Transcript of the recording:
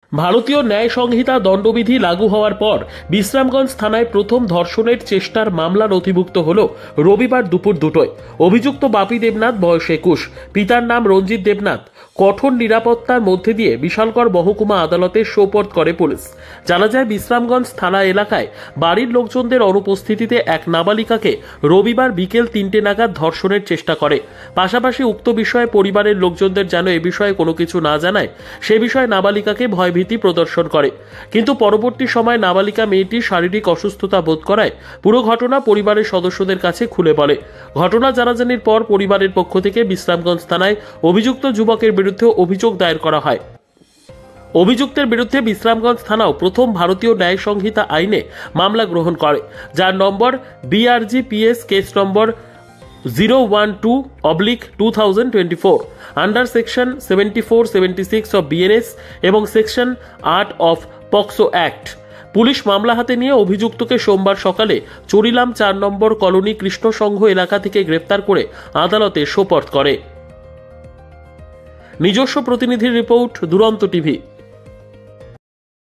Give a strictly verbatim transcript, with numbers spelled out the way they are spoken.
ভারতীয় ন্যায় সংহিতা দণ্ডবিধি লাগু হওয়ার পর বিশ্রামগঞ্জ থানায় প্রথম ধর্ষণের চেষ্টার মামলা নথিভুক্ত হল রবিবার দুপুর দুটোয়। অভিযুক্ত বাপি দেবনাথ, বয়স একুশ, পিতার নাম রঞ্জিত দেবনাথ। কঠোর নিরাপত্তার মধ্যে দিয়ে বিশালগড় মহকুমা আদালতে সোপর্দ করে পুলিশ। জানা যায়, বিশ্রামগঞ্জ থানা এলাকায় বাড়ির লোকজনদের অনুপস্থিতিতে এক নাবালিকাকে রবিবার বিকেল তিনটে নাগাদ ধর্ষণের চেষ্টা করে। পাশাপাশি উক্ত বিষয়ে পরিবারের লোকজনদের যেন এ বিষয়ে কোনো কিছু না জানায় সে বিষয়ে নাবালিকাকে ভয়ভীতি প্রদর্শন করে। কিন্তু পরবর্তী সময় নাবালিকা মেয়েটি শারীরিক অসুস্থতা বোধ করায় পুরো ঘটনা পরিবারের সদস্যদের কাছে খুলে বলে। ঘটনা জানাজানির পর পরিবারের পক্ষ থেকে বিশ্রামগঞ্জ থানায় অভিযুক্ত যুবকের বিরুদ্ধে অভিযোগ দায়ের করা হয়। অভিযুক্তের বিরুদ্ধে বিশ্রামগঞ্জ থানাও প্রথম ভারতীয় ন্যায় সংহিতা আইনে মামলা গ্রহণ করে, যার নম্বর BRGPS case number zero one two oblique two thousand twenty four under section seventy four seventy six of BNS এবং সেকশন আট অফ পক্সো অ্যাক্ট। পুলিশ মামলা হাতে নিয়ে অভিযুক্তকে সোমবার সকালে চরিলাম চার নম্বর কলোনি কৃষ্ণ সংঘ এলাকা থেকে গ্রেফতার করে আদালতে সোপর্দ করে। নিজস্ব প্রতিনিধির রিপোর্ট, দুরন্ত টিভি।